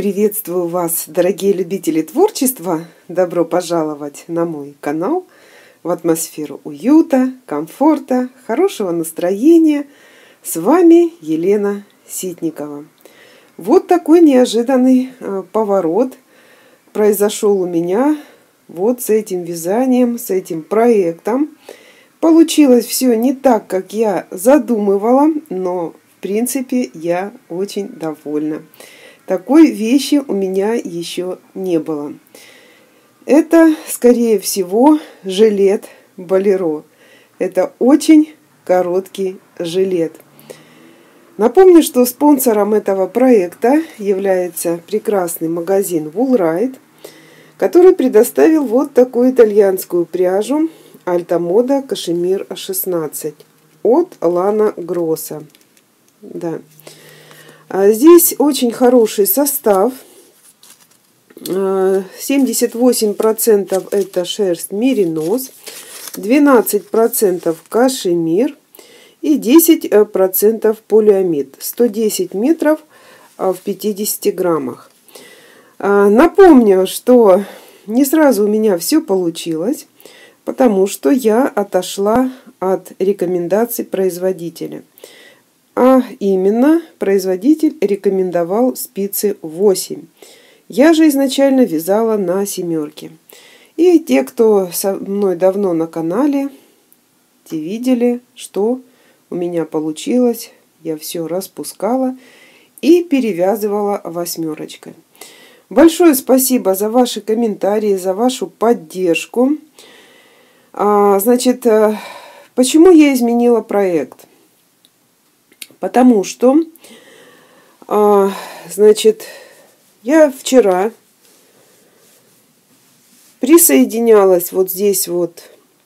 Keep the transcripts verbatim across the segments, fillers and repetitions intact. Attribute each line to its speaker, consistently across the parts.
Speaker 1: Приветствую вас, дорогие любители творчества! Добро пожаловать на мой канал в атмосферу уюта, комфорта, хорошего настроения. С вами Елена Ситникова. Вот такой неожиданный э, поворот произошел у меня вот с этим вязанием, с этим проектом. Получилось все не так, как я задумывала, но в принципе я очень довольна. Такой вещи у меня еще не было. Это, скорее всего, жилет Болеро. Это очень короткий жилет. Напомню, что спонсором этого проекта является прекрасный магазин Woolrite, который предоставил вот такую итальянскую пряжу Альтамода Кашемир шестнадцать от Лана Гросса. Да. А здесь очень хороший состав. семьдесят восемь процентов это шерсть меринос, двенадцать процентов кашемир и десять процентов полиамид. сто десять метров в пятидесяти граммах. Напомню, что не сразу у меня все получилось, потому что я отошла от рекомендаций производителя. А именно, производитель рекомендовал спицы восемь. Я же изначально вязала на семерке. И те, кто со мной давно на канале, те видели, что у меня получилось. Я все распускала и перевязывала восьмерочкой. Большое спасибо за ваши комментарии, за вашу поддержку. А, значит, почему я изменила проект? Потому что, а, значит, я вчера присоединялась вот здесь вот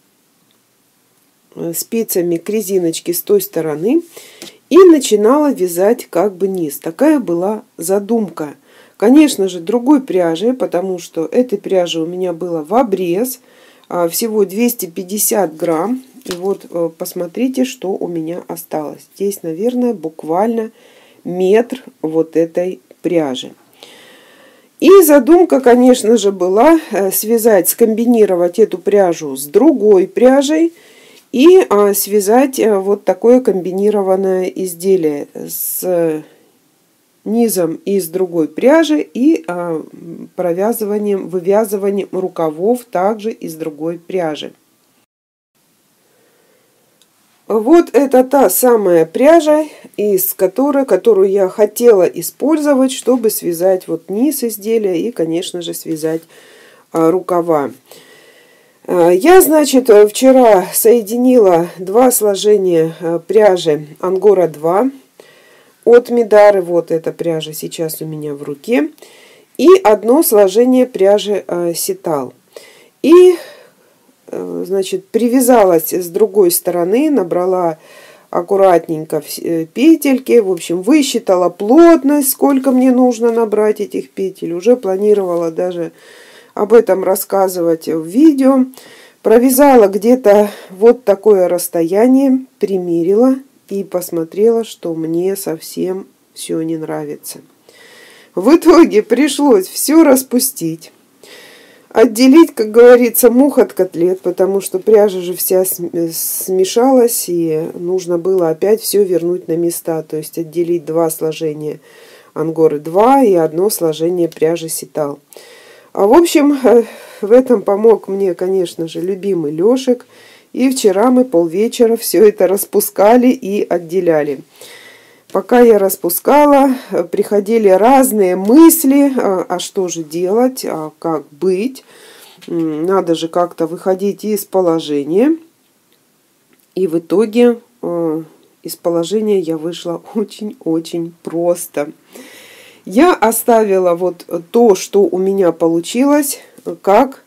Speaker 1: спицами к резиночке с той стороны и начинала вязать как бы низ. Такая была задумка. Конечно же, другой пряжи, потому что этой пряжи у меня было в обрез, всего двести пятьдесят грамм. И вот посмотрите, что у меня осталось. Здесь, наверное, буквально метр вот этой пряжи. И задумка, конечно же, была связать, скомбинировать эту пряжу с другой пряжей и связать вот такое комбинированное изделие с низом из другой пряжи и провязыванием, вывязыванием рукавов также из другой пряжи. Вот это та самая пряжа, из которой, которую я хотела использовать, чтобы связать вот низ изделия и, конечно же, связать а, рукава. Я, значит, вчера соединила два сложения пряжи Ангора два от Мидары. Вот эта пряжа сейчас у меня в руке. И одно сложение пряжи а, Ситал. И значит, привязалась с другой стороны, набрала аккуратненько петельки, в общем, высчитала плотность, сколько мне нужно набрать этих петель. Уже планировала даже об этом рассказывать в видео. Провязала где-то вот такое расстояние, примерила и посмотрела, что мне совсем все не нравится. В итоге пришлось все распустить. Отделить, как говорится, мух от котлет, потому что пряжа же вся смешалась, и нужно было опять все вернуть на места. То есть отделить два сложения Ангоры два и одно сложение пряжи Ситал. А в общем, в этом помог мне, конечно же, любимый Лешек. И вчера мы полвечера все это распускали и отделяли. Пока я распускала, приходили разные мысли, а что же делать, а как быть. Надо же как-то выходить из положения. И в итоге из положения я вышла очень-очень просто. Я оставила вот то, что у меня получилось, как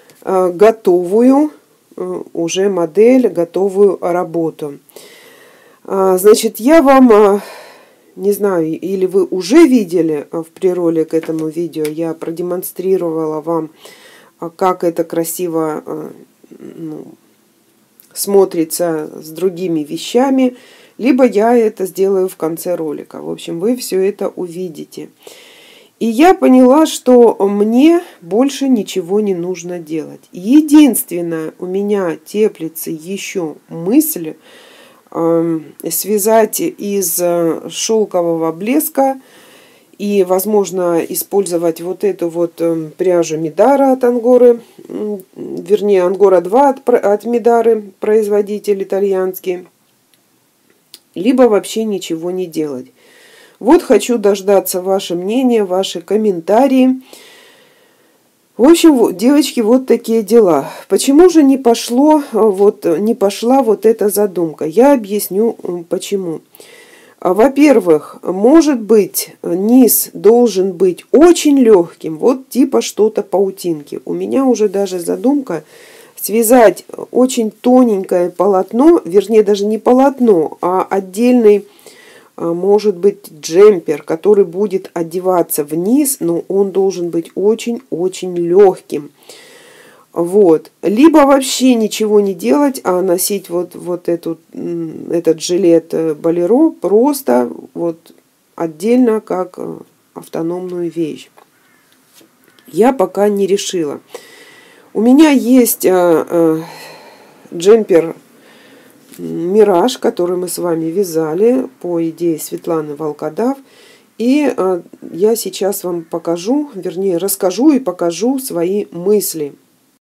Speaker 1: готовую уже модель, готовую работу. Значит, я вам, не знаю, или вы уже видели в прероле к этому видео, я продемонстрировала вам, как это красиво ну, смотрится с другими вещами, либо я это сделаю в конце ролика. В общем, вы все это увидите. И я поняла, что мне больше ничего не нужно делать. Единственное, у меня теплится еще мысль э, связать из шелкового блеска и, возможно, использовать вот эту вот пряжу Мидара от Ангоры, вернее, Ангора два от, от Мидары, производитель итальянский, либо вообще ничего не делать. Вот хочу дождаться ваше мнение, ваши комментарии. В общем, девочки, вот такие дела. Почему же не пошло, вот, не пошла вот эта задумка? Я объясню, почему. Во-первых, может быть, низ должен быть очень легким, вот типа что-то паутинки. У меня уже даже задумка связать очень тоненькое полотно, вернее, даже не полотно, а отдельный, может быть, джемпер, который будет одеваться вниз, но он должен быть очень-очень легким. Вот. Либо вообще ничего не делать, а носить вот, вот эту, этот жилет болеро просто вот отдельно как автономную вещь. Я пока не решила. У меня есть а, а, джемпер Мираж, который мы с вами вязали по идее Светланы Волкодав. И а, я сейчас вам покажу, вернее, расскажу и покажу свои мысли.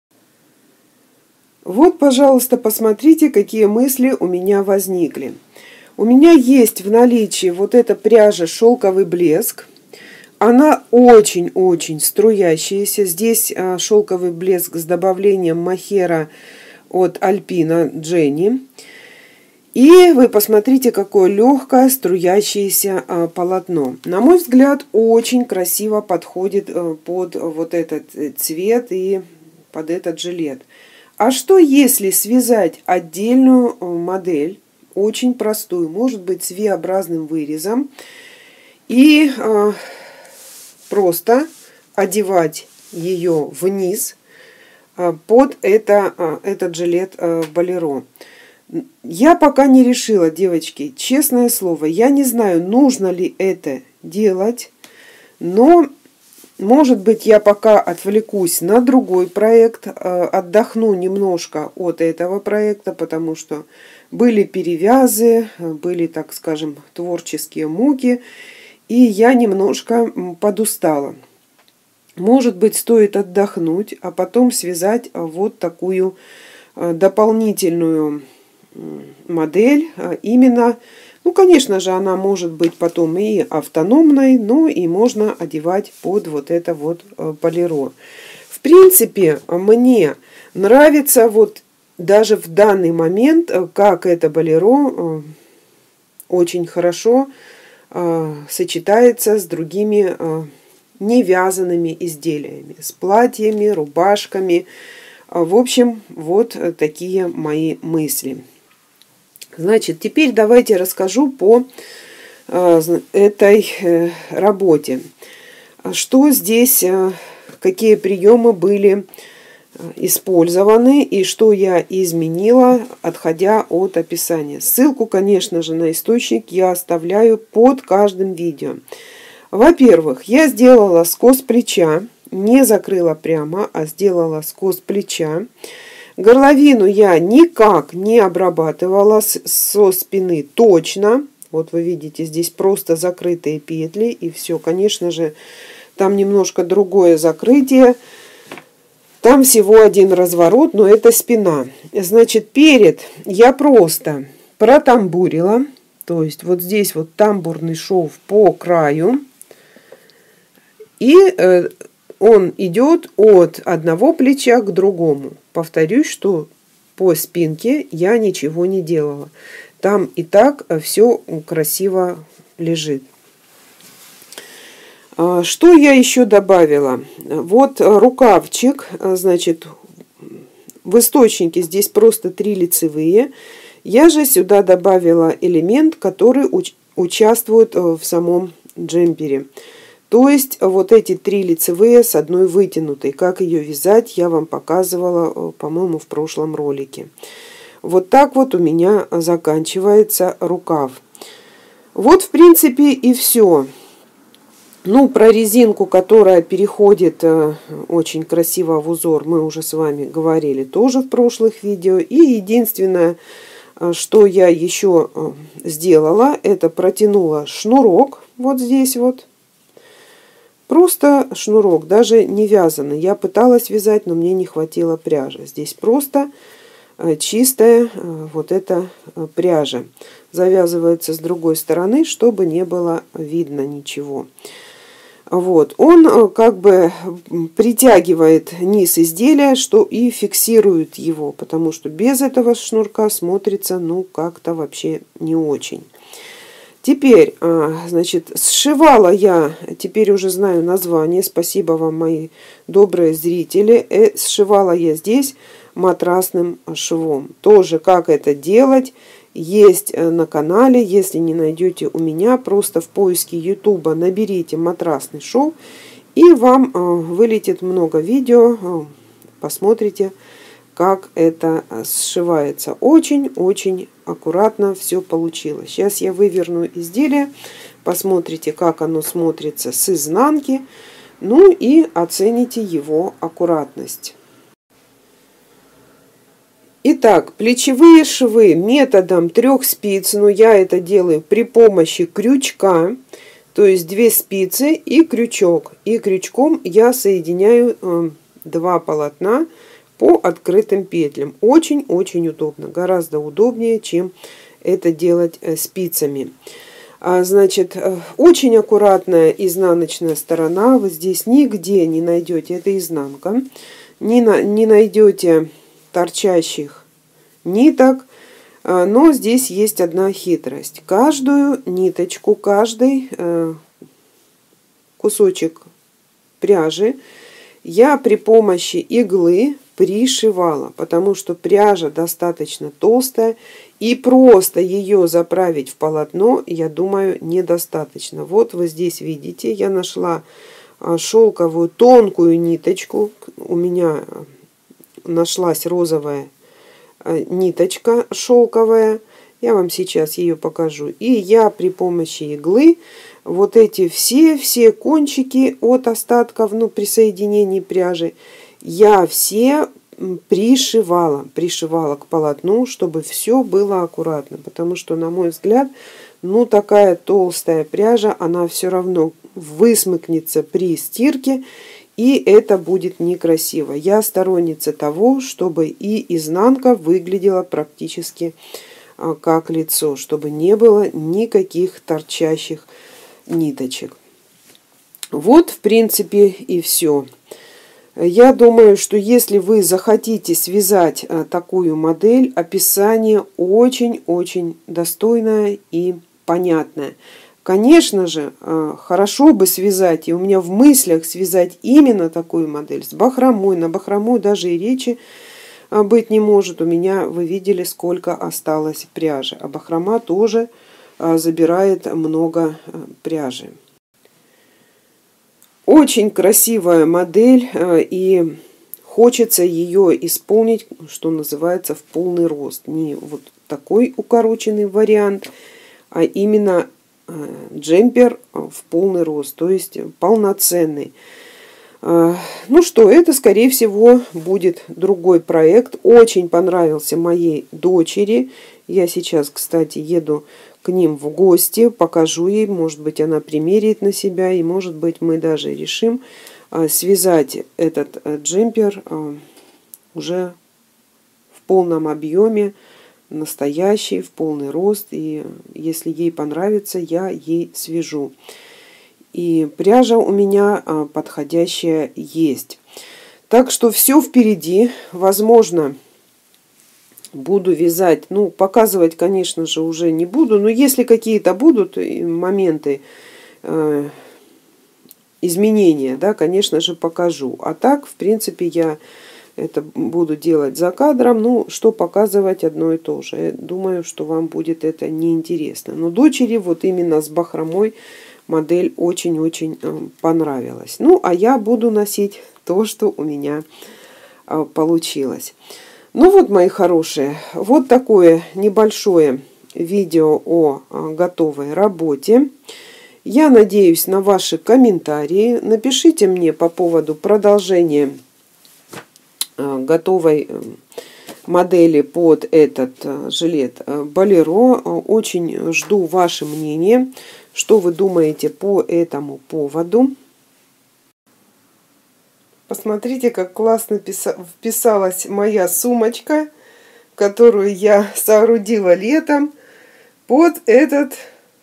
Speaker 1: Вот, пожалуйста, посмотрите, какие мысли у меня возникли. У меня есть в наличии вот эта пряжа «Шелковый блеск». Она очень-очень струящаяся. Здесь а, шелковый блеск с добавлением мохера от Альпина Дженни. И вы посмотрите, какое легкое струящееся а, полотно. На мой взгляд, очень красиво подходит а, под вот этот цвет и под этот жилет. А что если связать отдельную модель, очень простую, может быть с V-образным вырезом, и а, просто одевать ее вниз а, под это, а, этот жилет а, болеро? Я пока не решила, девочки, честное слово, я не знаю, нужно ли это делать, но, может быть, я пока отвлекусь на другой проект, отдохну немножко от этого проекта, потому что были перевязы, были, так скажем, творческие муки, и я немножко подустала. Может быть, стоит отдохнуть, а потом связать вот такую дополнительную модель, именно, ну, конечно же, она может быть потом и автономной, но и можно одевать под вот это вот болеро. В принципе, мне нравится вот даже в данный момент, как это болеро очень хорошо сочетается с другими невязанными изделиями, с платьями, рубашками. В общем, вот такие мои мысли. Значит, теперь давайте расскажу по этой работе. Что здесь, какие приемы были использованы и что я изменила, отходя от описания. Ссылку, конечно же, на источник я оставляю под каждым видео. Во-первых, я сделала скос плеча, не закрыла прямо, а сделала скос плеча. Горловину я никак не обрабатывала со спины точно. Вот вы видите, здесь просто закрытые петли и все. Конечно же, там немножко другое закрытие. Там всего один разворот, но это спина. Значит, перед я просто протамбурила. То есть вот здесь вот тамбурный шов по краю. И э, он идет от одного плеча к другому. Повторюсь, что по спинке я ничего не делала. Там и так все красиво лежит. Что я еще добавила? Вот рукавчик, значит, в источнике здесь просто три лицевые. Я же сюда добавила элемент, который уч- участвует в самом джемпере. То есть вот эти три лицевые с одной вытянутой. Как ее вязать, я вам показывала, по-моему, в прошлом ролике. Вот так вот у меня заканчивается рукав. Вот, в принципе, и все. Ну, про резинку, которая переходит очень красиво в узор, мы уже с вами говорили тоже в прошлых видео. И единственное, что я еще сделала, это протянула шнурок вот здесь вот. Просто шнурок, даже не вязаный. Я пыталась вязать, но мне не хватило пряжи. Здесь просто чистая вот эта пряжа. Завязывается с другой стороны, чтобы не было видно ничего. Вот. Он как бы притягивает низ изделия, что и фиксирует его, потому что без этого шнурка смотрится, ну, как-то вообще не очень. Теперь, значит, сшивала я, теперь уже знаю название, спасибо вам, мои добрые зрители, сшивала я здесь матрасным швом. Тоже как это делать, есть на канале, если не найдете у меня, просто в поиске ютуба наберите матрасный шов, и вам вылетит много видео, посмотрите, как это сшивается. Очень-очень аккуратно все получилось. Сейчас я выверну изделие, посмотрите, как оно смотрится с изнанки, ну и оцените его аккуратность. Итак, плечевые швы методом трех спиц, но я это делаю при помощи крючка, то есть две спицы и крючок. И крючком я соединяю э, два полотна по открытым петлям. Очень-очень удобно, гораздо удобнее, чем это делать э, спицами. А, значит, э, очень аккуратная изнаночная сторона, вы здесь нигде не найдете, это изнанка, не, на, не найдете торчащих ниток, но здесь есть одна хитрость. Каждую ниточку, каждый кусочек пряжи я при помощи иглы пришивала, потому что пряжа достаточно толстая, и просто ее заправить в полотно, я думаю, недостаточно. Вот вы здесь видите, я нашла шелковую тонкую ниточку, у меня нашлась розовая ниточка шелковая. Я вам сейчас ее покажу. И я при помощи иглы вот эти все-все кончики от остатков, ну, при соединении пряжи, я все пришивала. Пришивала к полотну, чтобы все было аккуратно. Потому что, на мой взгляд, ну, такая толстая пряжа, она все равно высмыкнется при стирке. И это будет некрасиво. Я сторонница того, чтобы и изнанка выглядела практически как лицо, чтобы не было никаких торчащих ниточек. Вот, в принципе, и все. Я думаю, что если вы захотите связать такую модель, описание очень-очень достойное и понятное. Конечно же, хорошо бы связать, и у меня в мыслях связать именно такую модель с бахромой. На бахрому даже и речи быть не может. У меня, вы видели, сколько осталось пряжи. А бахрома тоже забирает много пряжи. Очень красивая модель, и хочется ее исполнить, что называется, в полный рост. Не вот такой укороченный вариант, а именно джемпер в полный рост, то есть полноценный. Ну что, это, скорее всего, будет другой проект. Очень понравился моей дочери. Я сейчас, кстати, еду к ним в гости, покажу ей, может быть, она примерит на себя, и, может быть, мы даже решим связать этот джемпер уже в полном объеме, настоящий, в полный рост, и если ей понравится, я ей свяжу. И пряжа у меня подходящая есть. Так что все впереди. Возможно, буду вязать. Ну, показывать, конечно же, уже не буду. Но если какие-то будут моменты э, изменения, да, конечно же, покажу. А так, в принципе, я это буду делать за кадром. Ну, что показывать, одно и то же. Я думаю, что вам будет это неинтересно. Но дочери вот именно с бахромой модель очень-очень понравилась. Ну, а я буду носить то, что у меня получилось. Ну вот, мои хорошие, вот такое небольшое видео о готовой работе. Я надеюсь на ваши комментарии. Напишите мне по поводу продолжения готовой модели под этот жилет Болеро. Очень жду ваше мнение, что вы думаете по этому поводу. Посмотрите, как классно вписалась моя сумочка, которую я соорудила летом под этот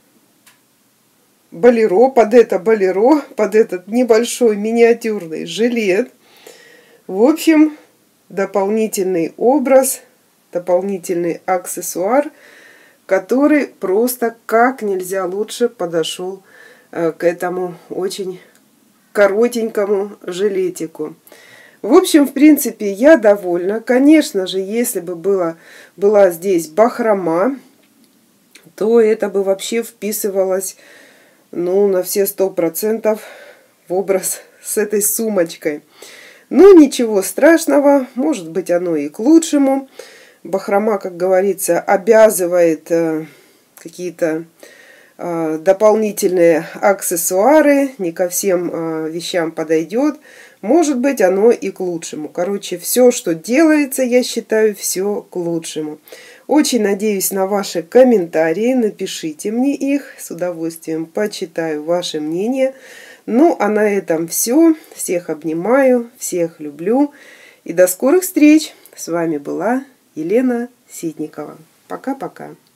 Speaker 1: Болеро, под это Болеро, под этот небольшой миниатюрный жилет. В общем, дополнительный образ, дополнительный аксессуар, который просто как нельзя лучше подошел к этому очень коротенькому жилетику. В общем, в принципе, я довольна. Конечно же, если бы было, была здесь бахрома, то это бы вообще вписывалось, ну, на все сто процентов в образ с этой сумочкой. Но ничего страшного, может быть, оно и к лучшему. Бахрома, как говорится, обязывает э, какие-то э, дополнительные аксессуары, не ко всем э, вещам подойдет. Может быть, оно и к лучшему. Короче, все, что делается, я считаю, все к лучшему. Очень надеюсь на ваши комментарии. Напишите мне их. С удовольствием почитаю ваше мнение. Ну, а на этом все. Всех обнимаю, всех люблю. И до скорых встреч. С вами была Елена Ситникова. Пока-пока.